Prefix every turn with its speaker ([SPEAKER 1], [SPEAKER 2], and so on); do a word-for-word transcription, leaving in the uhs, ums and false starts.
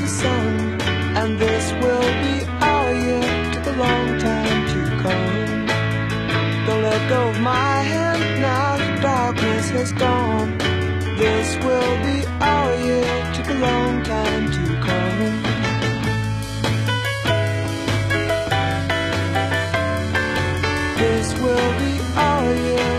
[SPEAKER 1] the sun, and this will be our year. Took a long time to come. Don't let go of my hand now, the darkness has gone. This will be our year. Took a long time to come. This will be our year.